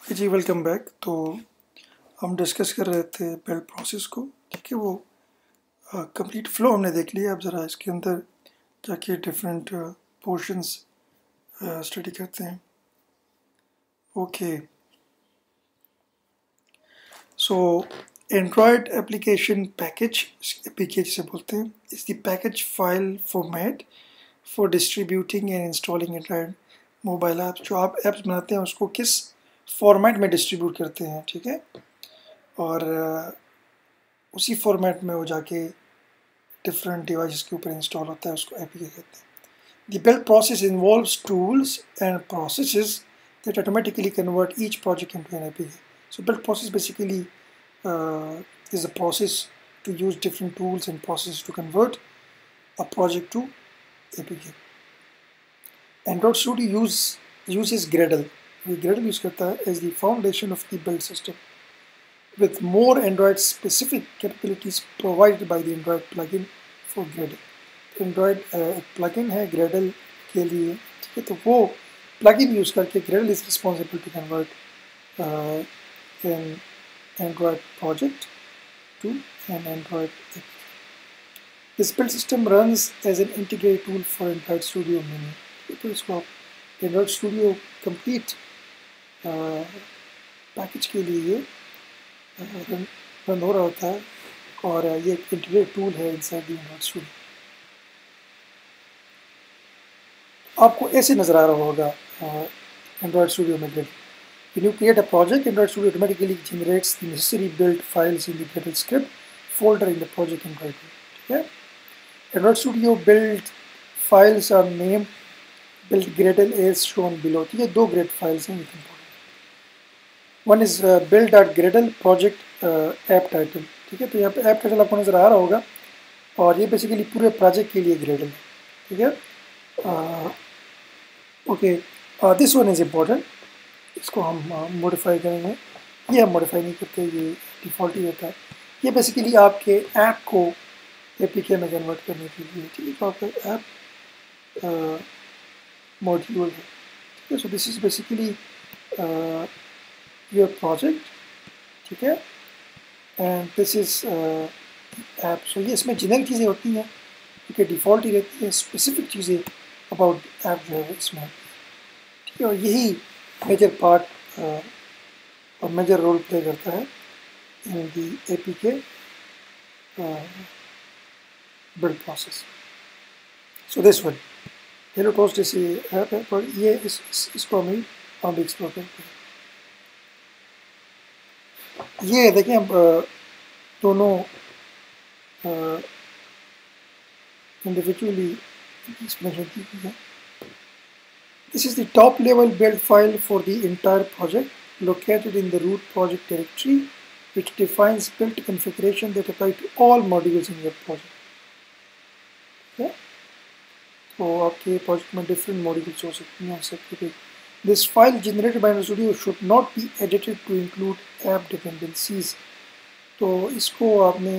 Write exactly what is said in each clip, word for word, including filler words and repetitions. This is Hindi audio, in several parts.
जी वेलकम बैक। तो हम डिस्कस कर रहे थे बिल्ड प्रोसेस को। ठीक है, वो कंप्लीट फ्लो हमने देख लिया। अब ज़रा इसके अंदर जाके डिफरेंट पोर्शंस स्टडी करते हैं। Okay, so Android application package, package से बोलते हैं, is the package file format for distributing and installing Android mobile apps. जो आप ऐप्स बनाते हैं उसको किस फॉर्मेट में डिस्ट्रीब्यूट करते हैं, ठीक है, और uh, उसी फॉर्मेट में वो जाके डिफरेंट डिवाइसेस के ऊपर इंस्टॉल होता है, उसको एपीके कहते हैं। The build process involves tools and processes that automatically convert each project into an A P K. So build process basically uh, is a process to use different tools and processes to convert a project to A P K. Android Studio use, uses Gradle. Gradle use करता है as the foundation of the build system, with more Android specific capabilities provided by the Android plugin for Gradle. Android एक प्लगइन है ग्रेडल के लिए, ठीक है, तो वो प्लगइन यूज़ करके Gradle is responsible to convert an Android project to an Android app. This build system runs as an integrated tool for Android studio mini. तो इसको आप एंड्रॉयड स्टूडियो कंप्लीट पैकेज के लिए रन रन हो रहा होता है, और ये एक इंटीग्रेटेड टूल है इनसाइड द एंड्रॉयड स्टूडियो। आपको ऐसे नज़र आ रहा होगा एंड्रॉयड स्टूडियो में Gradle. When you create a project, Android Studio automatically generates the necessary build files in the Gradle script folder in the project Android. ठीक है, Android Studio build files are named build Gradle as shown below. ठीक है, दो Gradle files हैं important. One is uh, build.gradle project uh, app title. ठीक है, तो यहाँ पे app title आपको नज़र आ रहा होगा, और ये बेसिकली पूरे प्रोजेक्ट के लिए Gradle है। ठीक है, uh, okay, this one is important. इसको हम मॉडिफाई uh, करेंगे। ये हम मॉडिफाई नहीं करते, ये डिफ़ॉल्ट ही रहता है। ये बेसिकली आपके ऐप को एपीके में कन्वर्ट करने के लिए, ठीक है, तो आपका ऐप मॉड्यूल है। ठीक है, so this is basically your project, ठीक है, and this is app. So ये इसमें जेनरिक चीज़ें होती हैं, ठीक है, डिफ़ॉल्ट ही रहती है। स्पेसिफिक चीज़ें अबाउट ऐप जो है इसमें, ठीक है, और यही मेजर पार्ट और मेजर रोल प्ले करता है in the APK build process. So this one hello toast जैसी ऐप है, पर ये इस, इस इसको हम हम भी एक्सप्लोर करते हैं। ये देखिए, अब दोनों इंडिविजुअली एक्सप्लेनेशन की गई है। This is the top level build file for the entire project, located in the root project directory, which defines build configuration that apply to all modules in your project. Okay? So आपके project में different modules हो सकती हैं separately. This file generated by Android Studio should not be edited to include app dependencies. तो इसको आपने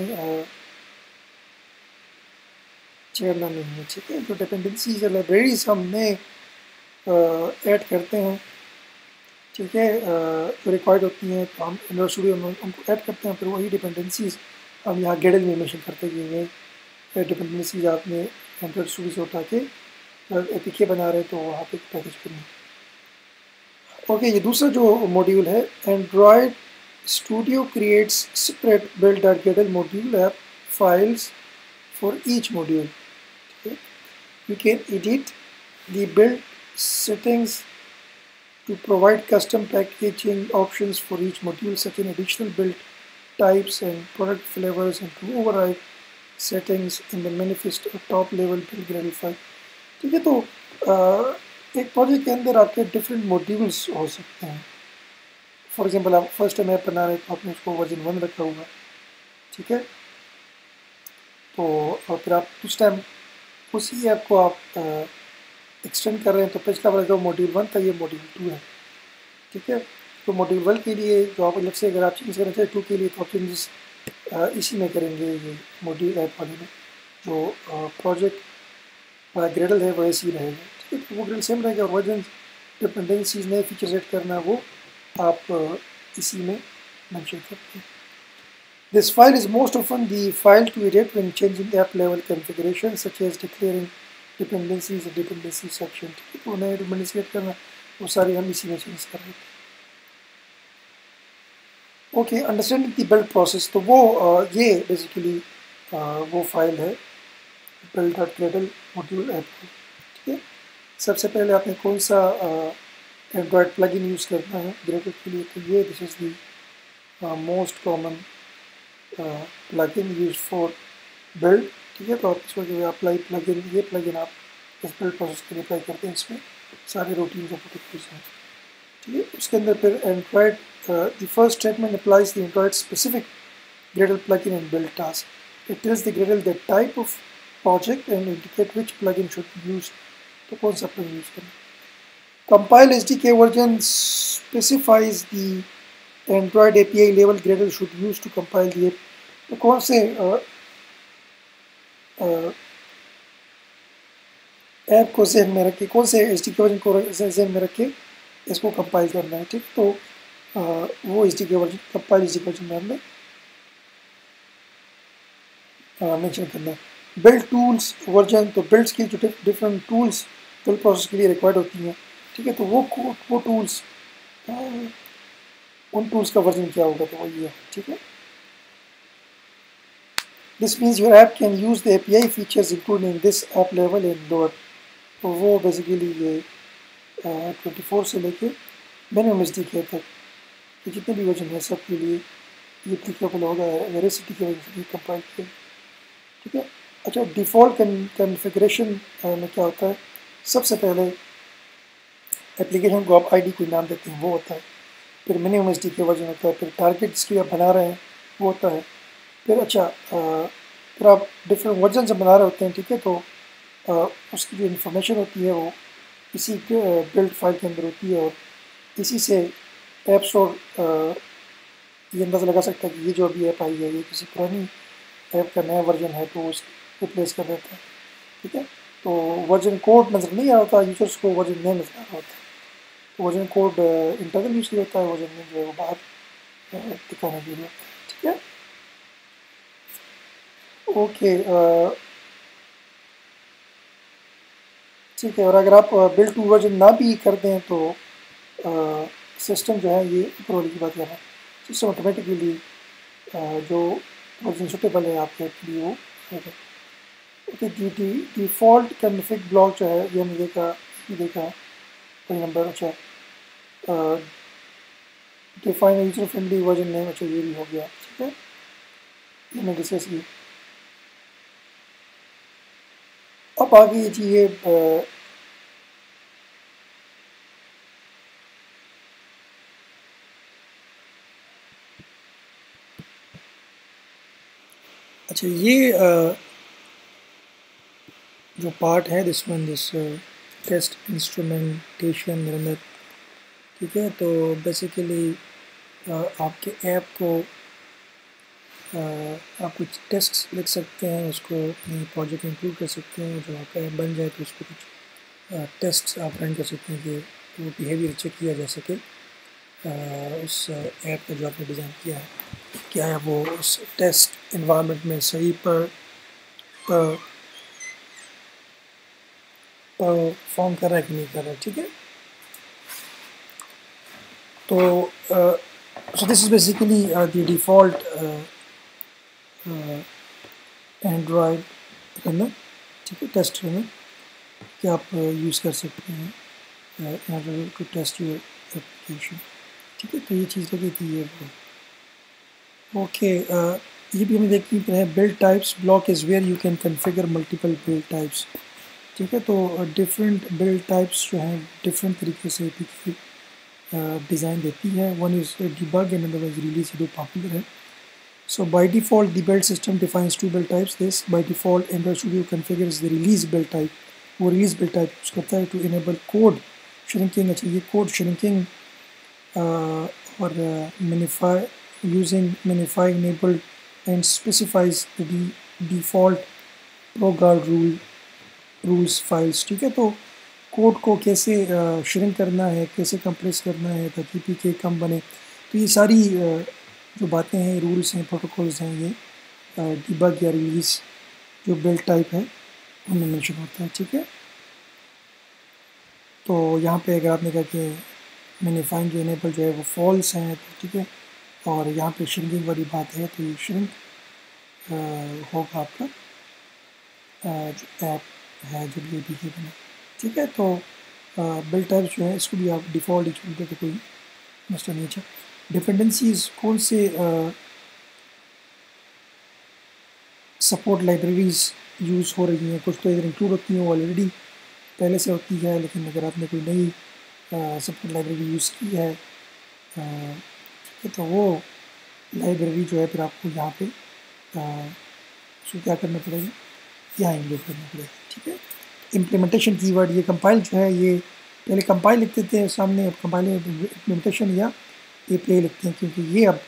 छेड़ना नहीं है, ठीक है। तो dependencies या libraries हमने ऐड uh, करते हैं, ठीक है, जो रिक्वायर्ड होती हैं, तो हम एंड्रॉयड स्टूडियो में उनको ऐड करते हैं। फिर वही डिपेंडेंसीज हम यहाँ ग्रेडल में मेंशन करते हैं कि ये डिपेंडेंसीज आपने एंड्रॉयड स्टूडियो से उठा के एपीके बना रहे हैं, तो वहाँ पे पैकेज करनी। ओके, ये दूसरा जो मॉड्यूल है, Android studio creates separate build dot Gradle module app files for each module. ठीक है, you can edit the build settings to provide custom packaging options for each module, such as additional build types and product flavors, and to override settings in the manifest or top level build Gradle file. ठीक है, तो आ, एक प्रोजेक्ट के अंदर आपके डिफरेंट मॉड्यूल्स हो सकते हैं। फॉर एग्जांपल, आप फर्स्ट टाइम ऐप बना रहे हैं तो आपने उसको वर्जन वन रखा हुआ, ठीक है, तो और फिर आप उस टाइम उसी ऐप को आप एक्सटेंड कर रहे हैं, तो पिछला वाला जो मॉड्यूल वन था ये मॉड्यूल टू है, ठीक है। तो मॉड्यूल वन के लिए जो आप अलग से अगर आप चेंज करना चाहिए टू के लिए, तो आप चेंजेस इसी में करेंगे, ये मॉड्यूल ऐप वाले में। जो प्रोजेक्ट ग्रेडल है वैसे ही रहेगा, ठीक है, तो वो ग्रेडल सेम रहेगा। और वर्जन डिपेंडेंसीज नए फीचर सेट करना वो आप इसी में मेंशन करते हैं। This file is most often the file to edit when changing app level configuration such as declaring dependencies and dependency section। ठीक है, तो उन्हें dependency add करना वो सारी हम इसी में चेंज कर रहे थे। Okay, understanding the build process, तो वो uh, ये बेसिकली uh, वो फाइल है build dot Gradle module app. ठीक है, सबसे पहले आपने कौन सा एंड्रॉयड प्लगइन यूज़ करना है ग्रेडल के लिए, तो ये this is the most common plugin use for build. ठीक है, तो आप इसमें जो अप्लाई प्लगइन, ये प्लगइन आप इस बिल्ड प्रोसेस के लिए अप्लाई करते हैं, इसमें सारे रूटीन और प्रोटोकॉल्स हैं। ठीक है, उसके अंदर फिर Android the first statement applies the Android specific Gradle plugin and build task. It tells the Gradle the type of project and indicate which plugin should be used, तो कौन सा प्लगइन यूज करना। Compile SDK version specifies the Android API level Gradle should use to compile the app, तो कौन से ऐप को जहन में रख के, कौन से एसडीके वर्जन को जहन में रख के इसको कंपाइल करना है। ठीक, तो आ, वो SDK version compile SDK version में हमने मेंशन करना है। बिल्ड टूल्स वर्जन, तो बिल्ड्स की जो डिफरेंट टूल्स बिल्ड प्रोसेस के लिए रिक्वायर्ड होती हैं। ठीक है, तो वो वो टूल्स, उन टूल्स का वर्जन क्या होगा, तो वही है। ठीक है, This means your app can use the A P I features included in this app level and lower, तो वो बेसिकली ये ट्वेंटी फोर से लेके मिनिमम एस डी के तक ये जितने भी वर्जन है सब के लिए ये एप्लीकेबल होगा अगर एस डी के वर्जन से कंपाइल किया। ठीक है, अच्छा, डिफ़ॉल्ट कॉन्फ़िगरेशन में क्या होता है, सबसे पहले एप्लीकेशन को आप आईडी कोई नाम देते हैं वो होता है, फिर minimum S D K version होता है, फिर टारगेट जिसकी आप बना रहे हैं वो होता है, फिर अच्छा फिर आप डिफरेंट वर्जन से बना रहे होते हैं। ठीक है, तो आ, उसकी जो इन्फॉर्मेशन होती है वो इसी बिल्ड फाइल के अंदर होती है और इसी से ऐप स्टोर ये अंदाज़ा लगा सकता है कि ये जो अभी ऐप आई है ये किसी पुरानी ऐप का नया वर्जन है, तो उसको रिप्लेस कर देता है। ठीक है, तो वर्जन कोड नज़र नहीं आ रहा होता, यूजर्स को वर्जन नेम नज़र आ रहा होता है, तो वर्जन कोड इंटरनल यूज़ किया जाता है, वर्जन नेम जो है वो बाहर दिखाने के लिए होता है। ठीक है, ओके, ठीक है, और अगर आप बिल्ड टू वर्जन ना भी कर दें तो सिस्टम जो है, ये ऊपर वाली की बात कर रहा है, सिस्टम ऑटोमेटिकली जो वर्जन सूटेबल है आपके लिए वो होगा। Okay, D D default config block जो है ये हमने देखा, ये देखा कोई नंबर। अच्छा, define user friendly version name, अच्छा ये भी हो गया। ठीक है, ये मैंने डिस्कस किया। अब आगे जी ये अच्छा, ये आ, जो पार्ट है this one this test instrumentation मेरे अंदर। ठीक है, तो बेसिकली आपके ऐप को आ, आप कुछ टेस्ट लिख सकते हैं, उसको प्रोजेक्ट में इंक्लूड कर सकते हैं, जब आपका ऐप बन जाए तो उसको कुछ टेस्ट आप रन कर सकते हैं कि वो बिहेवियर चेक किया जा सके आ, उस ऐप का जो आपने डिज़ाइन किया है क्या है वो उस टेस्ट इन्वायरमेंट में सही पर परफॉर्म कर रहा है कि नहीं कर रहा है। ठीक है, तो so this is basically the default Android runner. ठीक है, टेस्ट रनर कि आप यूज़ कर सकते हैं in order to test your application। ठीक है, तो ये चीज़ लगी थी ये वो। ओके, ये भी हमें देखनी है build types block is where you can configure multiple build types. ठीक है, तो डिफरेंट बिल्ड टाइप्स जो हैं डिफरेंट तरीके से डिज़ाइन देती है। One is debug and other is release, जो पॉपुलर है। So by default the build system defines two build types. This by default Android Studio configures the release build type, वो release build type यूज़ करता है to enable code shrinking। अच्छा, ये code shrinking uh, और minify using minify enabled and specifies the default ProGuard rule rules files। ठीक है, तो कोड को कैसे श्रिंक करना है, कैसे कंप्रेस करना है ताकि पी के कम बने। तो ये सारी uh, जो बातें हैं, रूल्स हैं, प्रोटोकॉल्स हैं, ये डिबग या रिलीज़ जो बिल्ड टाइप है उनमें मेंशन होता है। ठीक है, तो यहाँ पे अगर आपने कहा कि मैंने फाइंड जो इनेबल जो है वो फॉल्स हैं, तो ठीक है, और यहाँ पे श्रिंकिंग वाली बात है, तो ये श्रिंक होगा आपका आ, जो ऐप है जो भी ए पी के बना। ठीक है, तो बिल्ड टाइप जो है इसको भी आप डिफ़ॉल्ट ही छोड़ देते, कोई मसला नहीं है। डिपेंडेंसीज कौन से सपोर्ट लाइब्रेरीज़ यूज़ हो रही हैं, कुछ तो इधर इंक्लूड होती हैं, वो ऑलरेडी पहले से होती है, लेकिन अगर आपने कोई नई सपोर्ट लाइब्रेरी यूज़ की है तो वो लाइब्रेरी जो है फिर आपको यहाँ पे उसको क्या करना पड़ेगा, यहाँ इंक्लूड करना पड़ेगा। ठीक है, इम्प्लीमेंटेशन कीवर्ड, ये कंपाइल जो है ये पहले कंपाइल लिखते थे सामने, अब कंपाइल इम्प्लीमेंटेशन या ए पी आई लिखते हैं, क्योंकि ये अब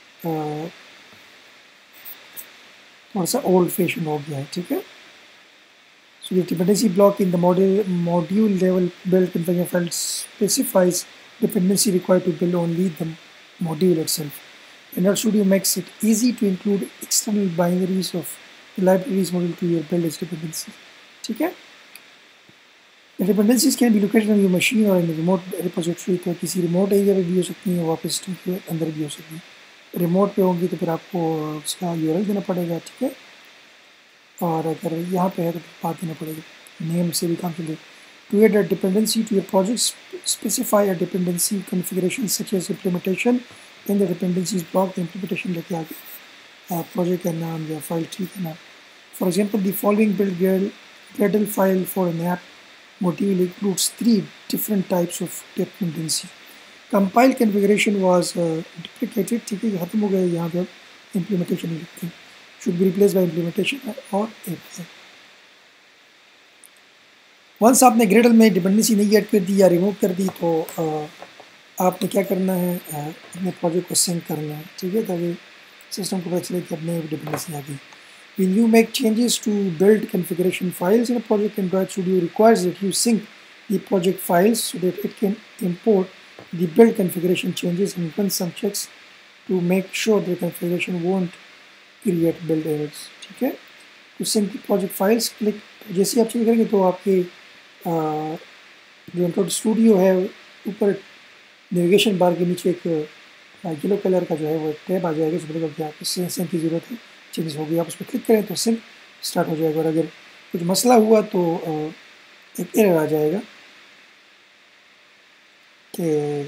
थोड़ा सा ओल्ड फैशन हो गया है। ठीक है, so the dependency block in the module module level build configuration file specifies dependency required to build only the module itself. Android Studio makes it easy to include external binaries of the libraries module to your build as dependencies. ठीक है, the dependencies can be located on your machine or in the remote repository, तो किसी remote area पे भी हो सकती हैं, वापस के अंदर भी हो सकती हैं। रिमोट पे होंगी तो फिर आपको उसका यू आर एल देना पड़ेगा। ठीक है, और अगर यहाँ पे है तो बात देना पड़ेगा, नेम से भी काम चलेगा। To add a dependency to your project specify a dependency configuration such as implementation in the dependencies block. The implementation लेके आगे प्रोजेक्ट का नाम या फाइल ट्री का नाम। For example the following build Gradle file for an app module includes three different types of dependency. Compile configuration was duplicated. ठीक है, खत्म हो गया, यहाँ पे अब इम्प्लीमेंटेशन लिखते हैं, should be replaced by implementation और A P I। वंस आपने ग्रेडल में डिपेंडेंसी नहीं ऐड कर दी या रिमूव कर दी तो आ, आपने क्या करना है, आ, अपने प्रोजेक्ट को सिंक करना है। ठीक है, ताकि सिस्टम को पता चले कि अपने डिपेंडेंसी आ गई। When you make changes to build configuration files in a project, Android Studio requires that you sync the project files so that it can import the build configuration changes and run some checks to make sure the configuration won't create build errors. ठीक है, तो सिंक प्रोजेक्ट फाइल्स क्लिक जैसे आप चेक करेंगे तो आपके आ, जो एंड्रॉइड स्टूडियो है ऊपर नेविगेशन बार के नीचे एक येलो कलर का जो है वो टैब आ जाएगा, जिस पर कि आपको सिंक की ज़रूरत है, चेंजेस हो गई, आप उस पर क्लिक करें तो सिंक स्टार्ट हो जाएगा। और अगर कुछ मसला हुआ तो आ, एक एरर आ जाएगा कि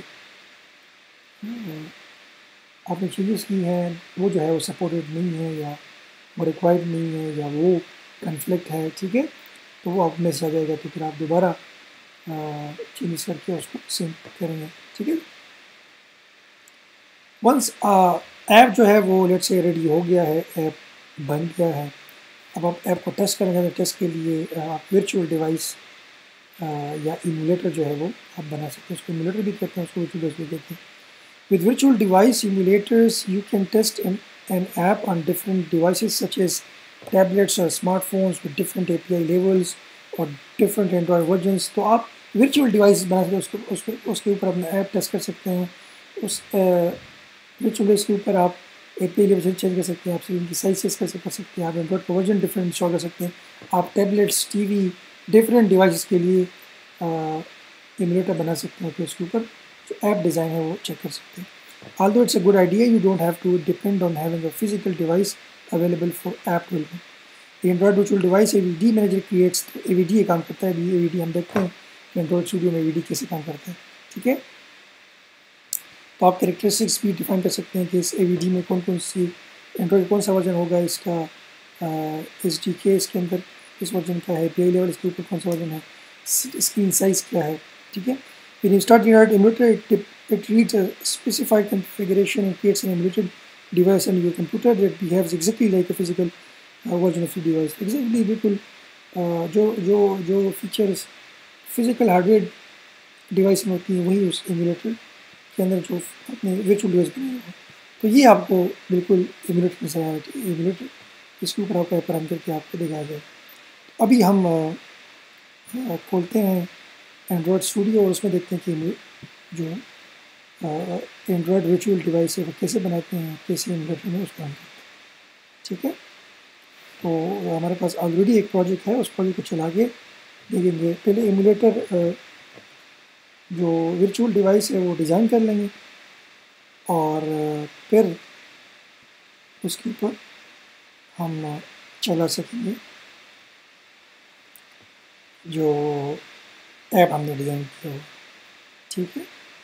आपने चेंजेस की हैं वो जो है वो सपोर्टेड नहीं है या वो रिक्वायर्ड नहीं है या वो कन्फ्लिक्ट है। ठीक है, तो वो आप मैसेज आ जाएगा, तो फिर आप दोबारा चेंजेस करके उसको सिंक करेंगे। ठीक है, वंस ऐप जो है वो लेट से रेडी हो गया है, ऐप बन गया है, अब आप ऐप को टेस्ट करेंगे। तो टेस्ट के लिए आप वर्चुअल डिवाइस या इम्यूलेटर जो है वो आप बना सकते हैं, उसको इम्यूलेटर भी कहते हैं, उसको वर्चुअल डिवाइस भी कहते हैं। With virtual device emulators, you can test an, an app on different devices such as tablets or smartphones with different A P I levels or different Android versions. तो आप virtual device बना सकते हैं, उसको उसको उसके ऊपर अपना ऐप टेस्ट कर सकते हैं। उस virtual device के ऊपर आप A P I level change कर सकते हैं, आप उनकी साइज चेंज कर सकते हैं, आप एंड्रॉइड का वर्जन डिफरेंट इंस्टॉल कर सकते हैं। आप टैबलेट्स, टीवी, डिफरेंट डिवाइसेस के लिए इम्यूलेटर बना सकते हैं, फिर उसके ऊपर जो ऐप डिज़ाइन है वो चेक कर सकते हैं। Although it's a good idea, you don't have to depend on having a physical device available for app development. The Android Virtual Device A V D Manager creates A V D काम करता है। अभी A V D हम देखते हैं Android Studio में A V D कैसे काम करता है। ठीक है, तो आप कैरेक्टरिस्टिक्स भी डिफाइन कर सकते हैं कि इस A V D में कौन कौन सी एंड्रॉइड कौन सा वर्जन होगा, इसका एस डी के इसके अंदर किस वर्जन का है, पी आई लेवल इसके ऊपर कौन सा वर्जन है, स्क्रीन साइज क्या है। ठीक है, when you start your emulator, it, it reads a specified configuration and creates an emulated device on your computer that behaves exactly like a physical uh, version of the device. Exactly, बिल्कुल uh, जो जो जो फीचर्स फिजिकल हार्डवेयर डिवाइस में होती हैं वही उस एमुलेटर के अंदर जो अपने वर्चुअल डिवाइस बनाया हुआ। तो ये आपको बिल्कुल एमुलेटर नजर आ रहा है, एमुलेटर इसके ऊपर आपको ऐप रन करके आपको दिखाया जाए। अभी हम uh, खोलते हैं एंड्रॉयड स्टूडियो और उसमें देखते हैं कि जो एंड्रॉयड वर्चुअल डिवाइस है वो कैसे बनाते हैं, कैसे एमुलेटर में उसको काम करते हैं। ठीक है, तो हमारे पास ऑलरेडी एक प्रोजेक्ट है, उस प्रोजेक्ट को चला के देखेंगे। पहले एमुलेटर जो वर्चुअल डिवाइस है वो डिज़ाइन कर लेंगे और फिर उसके ऊपर हम चला सकेंगे जो ऐप हमने डिज़ाइन किया हो। ठीक है,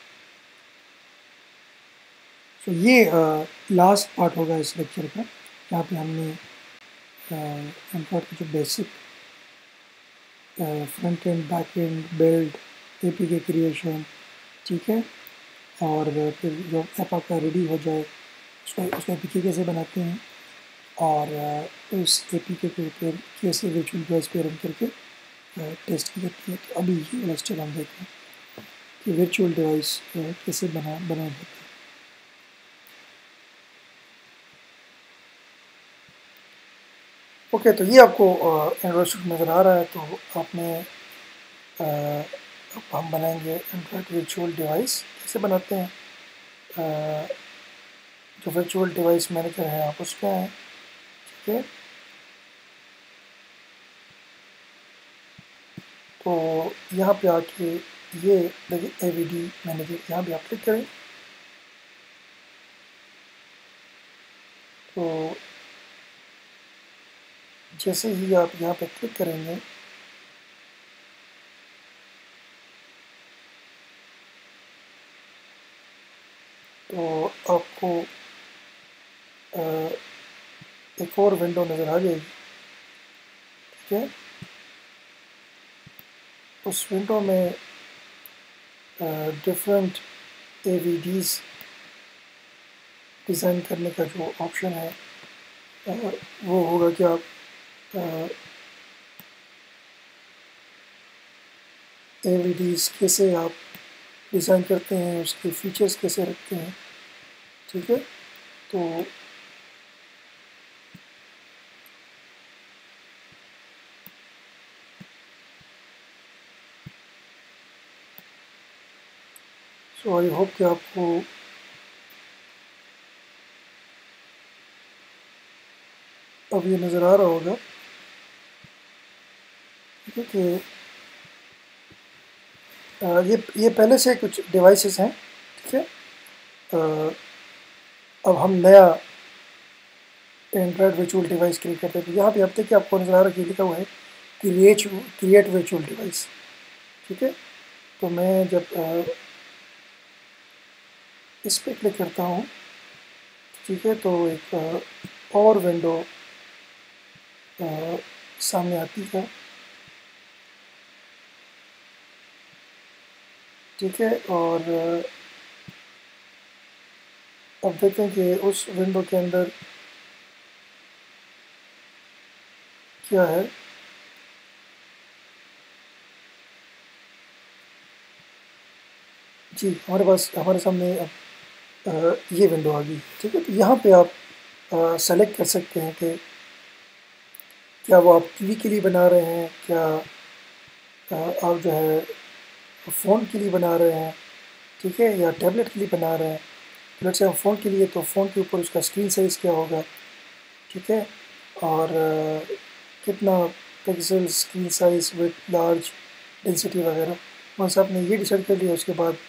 तो ये लास्ट पार्ट होगा इस लेक्चर का, जहाँ पे हमने एंड्रॉयड की जो basic front end, back end, build, APK creation, ठीक है, और फिर जो ऐप आपका रेडी हो जाए उसको उसका एपीके कैसे बनाते हैं और उस एपीके के ऊपर कैसे वर्चुअल डिवाइस पे रन करके टेस्ट की जाती है। तो अभी ये वाला स्टेप हम देखते हैं कि वर्चुअल डिवाइस कैसे बना बनाया जाता है। ओके okay, तो ये आपको एंड्रॉयड स्टूडियो नज़र आ रहा है। तो आपने अब हम बनाएंगे एंड्रॉयड वर्चुअल डिवाइस। कैसे बनाते हैं, आ, जो वर्चुअल डिवाइस मैनेजर है आप उस पर आएँ। ठीक है, तो यहाँ पे आके ये देखिए ए वी डी मैनेजर, यहाँ भी आप क्लिक करें तो जैसे ही आप यहाँ पे क्लिक करेंगे तो आपको एक और विंडो नज़र आ जाएगी। ठीक है, उस विंडो में different A V Ds design करने का जो ऑप्शन है uh, वो होगा कि आप ए वी डीज़ कैसे आप डिज़ाइन करते हैं, उसके फीचर्स कैसे रखते हैं। ठीक है, तो सो आई होप कि आपको अब ये नज़र आ रहा होगा। ठीक है, कि ये ये पहले से कुछ डिवाइसेस हैं। ठीक है, अब हम नया एंड्रॉयड वर्चुअल डिवाइस क्रिएट करते हैं। तो यहाँ पे अब तक कि आपको नज़र आ रहा है कि लिखा हुआ है क्रिएट क्रिएट वर्चुअल डिवाइस। ठीक है, तो मैं जब आ, इस पर क्लिक करता हूँ, ठीक है, तो एक आ, और विंडो आ, सामने आती है। ठीक है, और अब देखें कि उस विंडो के अंदर क्या है। जी, हमारे पास हमारे सामने अब ये विंडो आ गई। ठीक है, तो यहाँ पे आप सेलेक्ट कर सकते हैं कि क्या वो आप टीवी के लिए बना रहे हैं, क्या आप जो है फ़ोन के लिए बना रहे हैं, ठीक है, या टैबलेट के लिए बना रहे हैं। तो लेट्स से हम फ़ोन के लिए, तो फ़ोन के ऊपर उसका स्क्रीन साइज़ क्या होगा। ठीक है, और कितना pixel screen size, width, large, density वगैरह वहाँ आपने ये डिसाइड कर लिया। उसके बाद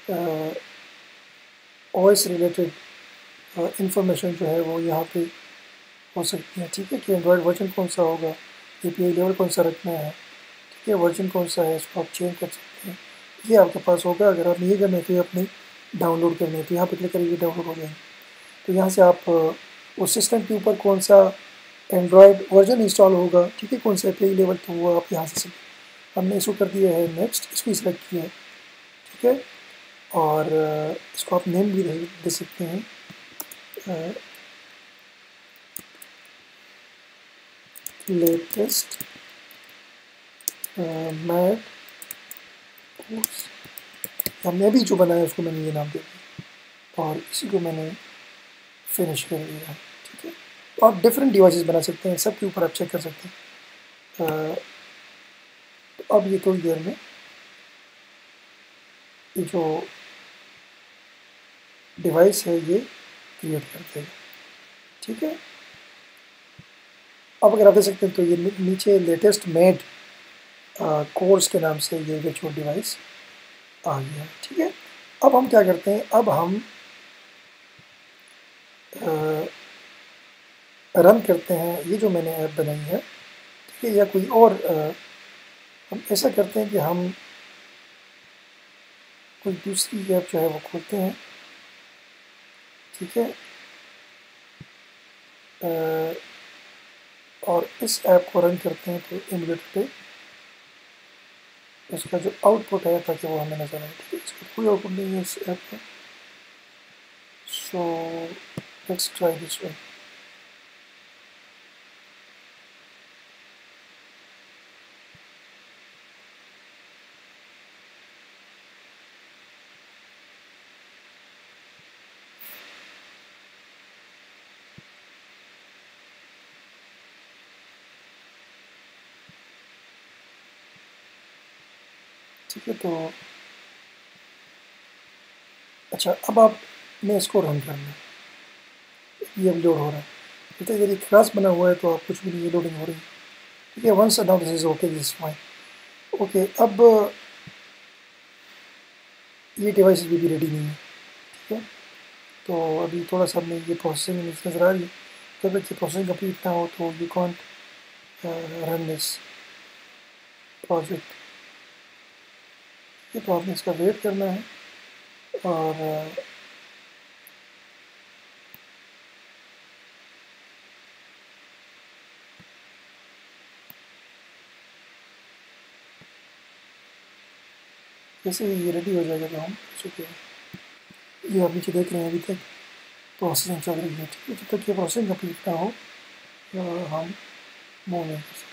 ओएस रिलेटेड इंफॉर्मेशन जो है वो यहाँ पे हो सकती है। ठीक है, कि एंड्रॉयड वर्जन कौन सा होगा, एपीआई लेवल कौन सा रखना है, ठीक है, वर्जन कौन सा है, इसको आप चेंज कर सकते हैं। ये आपके पास होगा। अगर आप ये करने तो अपनी डाउनलोड करने तो यहाँ पे क्लिक करिए, डाउनलोड हो जाएंगे। तो यहाँ से आप उस सिस्टम के ऊपर कौन सा एंड्रॉयड वर्जन इंस्टॉल होगा, ठीक है, कौन सा एपीआई लेवल, तो वो आप यहाँ से हमने इसको कर दिया है नेक्स्ट, इसको सिलेक्ट किया है। ठीक है, और इसको आप नेम भी दे सकते हैं, लेटेस्ट मैथ कोर्स। हमने अभी जो बनाया उसको मैंने ये नाम दे दिया और इसी को मैंने फिनिश कर दिया। ठीक है, तो आप डिफरेंट डिवाइसेस बना सकते हैं, सबके ऊपर आप चेक कर सकते हैं। तो अब ये थोड़ी देर में ये जो डिवाइस है ये क्रिएट कर देगा। ठीक है, अब अगर आप देख सकते हैं तो ये नीचे लेटेस्ट मेड कोर्स के नाम से ये वर्चुअल डिवाइस आ गया है। ठीक है, अब हम क्या करते हैं, अब हम रन करते हैं ये जो मैंने ऐप बनाई है। ठीक है, या कोई और आ, हम ऐसा करते हैं कि हम कोई दूसरी ऐप जो है वो खोलते हैं। ठीक है, आ, और इस ऐप को रन करते हैं तो एमुलेटर पे इसका जो आउटपुट है ताकि वो हमें नजर आए। ठीक है, इसका कोई आउटपुट नहीं है इस ऐप का, so let's try this one. ठीक है, तो अच्छा, अब आपने इसको रन करना है। ये अब लोड हो रहा है। ठीक है, यदि क्लास बना हुआ है तो आप कुछ भी नहीं, ये लोडिंग हो रही है। ठीक है, once now this is okay, this is fine. Okay, अब ये डिवाइस भी, भी रेडी नहीं है। ठीक है, तो अभी थोड़ा सा हमें ये प्रोसेसिंग में नज़र आ रही है। जब तक ये प्रोसेसिंग कंप्लीट ना हो तो you can't run this project. ये तो आपने इसका वेट करना है और uh, जैसे ही ये रेडी हो जाएगा तो हम चुके हैं। ये आप नीचे देख रहे हैं अभी तक प्रोसेसिंग चल रही है। ठीक है, जब तक ये प्रोसेसिंग कंप्लीट ना हो uh, हम मूव नहीं कर सकते।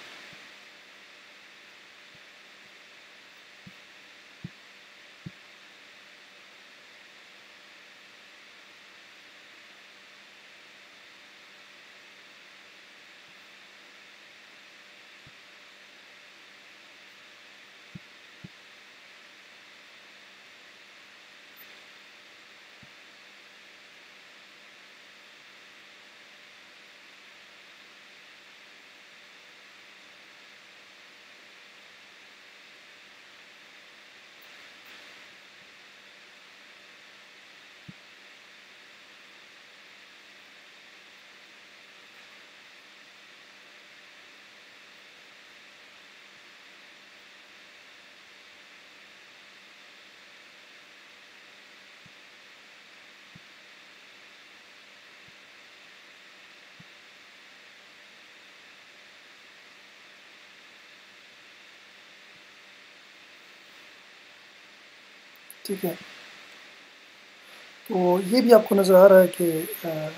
ठीक है, तो ये भी आपको नज़र आ रहा है कि uh,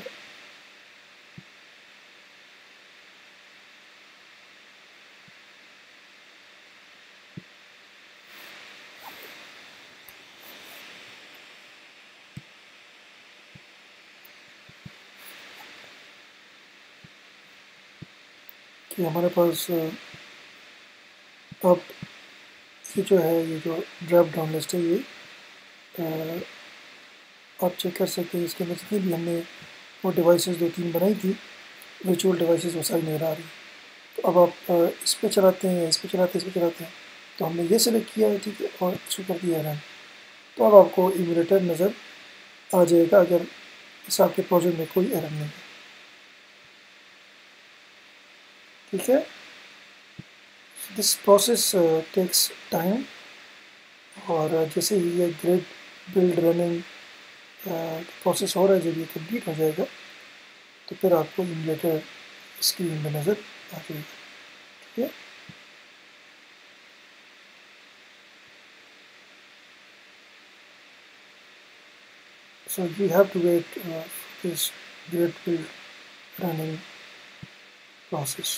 कि हमारे पास uh, अब ये जो है, ये जो ड्रॉप डाउन लिस्ट है, ये uh, आप चेक कर सकते हैं। इसके अंदर जितनी भी हमने वो डिवाइसेस दो तीन बनाई थी वर्चुअल डिवाइसेस, वो सारी नज़र आ रही है। तो अब आप uh, इस पर चलाते हैं, इस पर चलाते हैं, इस पर चलाते हैं, तो हमने ये सेलेक्ट किया है। ठीक है, और इसको कर दिया रन। तो अब आपको इम्यूलेटर नज़र आ जाएगा अगर इस आपके प्रोजेक्ट में कोई एरर नहीं है। ठीक है, दिस प्रोसेस टेक्स टाइम, और जैसे ही ये ग्रिड बिल्ड रनिंग प्रोसेस हो रहा है, जब ये कंप्लीट हो जाएगा तो फिर आपको इम्यूलेटर स्क्रीन में नज़र आ जाएगा। ठीक है, so you have to wait uh, for this grid build running process.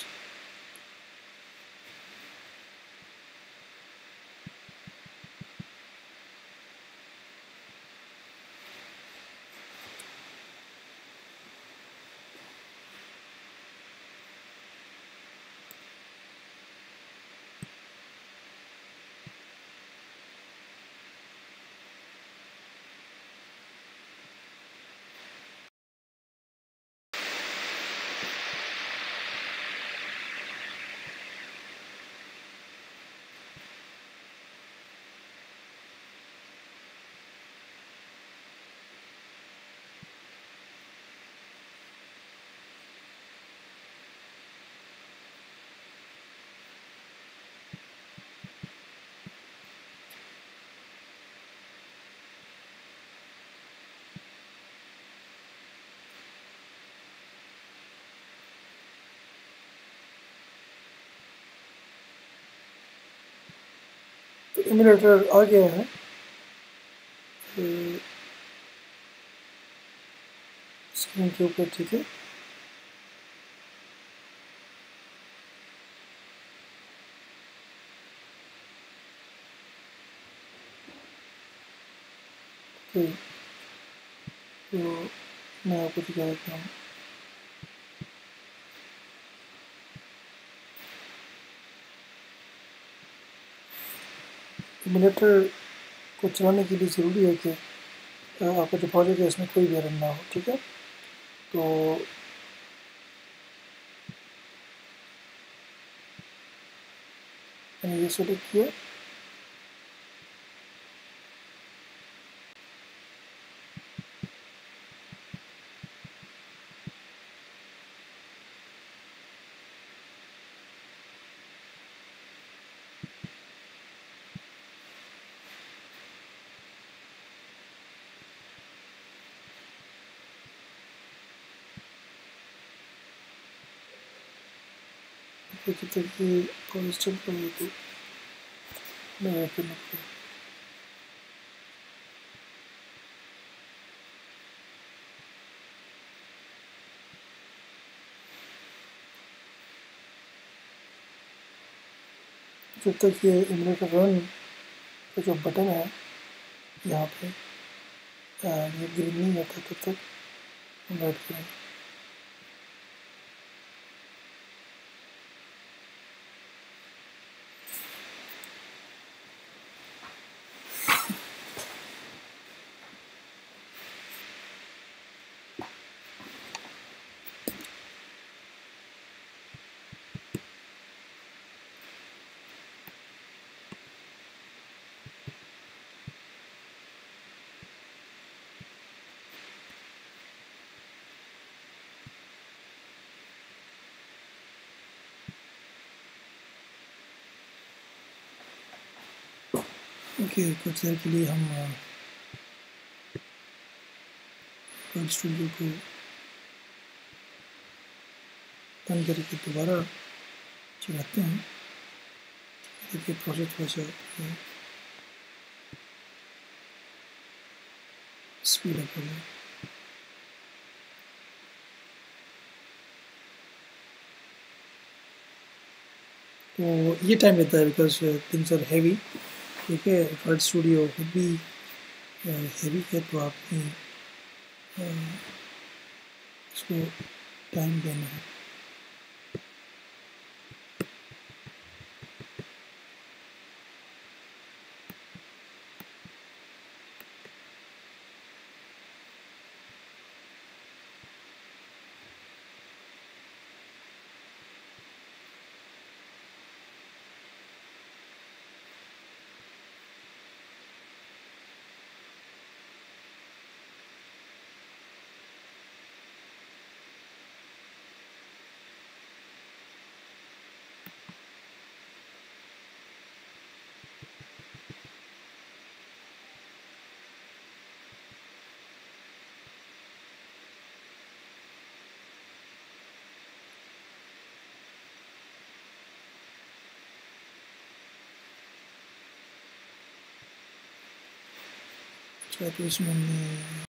Emulator आ गया है स्क्रीन के ऊपर, ठीक है। तो, तो मैं आपको दिखा देता हूँ। इम्यूलेटर को चलाने के लिए ज़रूरी है कि आपका जो प्रोजेक्ट है इसमें कोई भी एरर ना हो, ठीक है। तो मैंने ये सेलेक्ट किया, जब तक ये प्रोसेस चल रहा है तो मैं यहाँ पे मतलब जब तक ये इम्यूलेटर रन का जो बटन है यहाँ पे ये ग्रीन नहीं आता तब तक हम वेट करेंगे। ओके, कुछ देर के लिए हम कोड स्टूडियो को बंद करके दोबारा चलाते हैं। देखिए प्रोसेस थोड़ा सा स्पीड अप हो गया। तो ये टाइम लेता है बिकॉज थिंग्स आर हैवी, ठीक है। कोड स्टूडियो खुद भी हैवी है तो आपने इसको टाइम देना है। अच्छा, तो इसमें हमने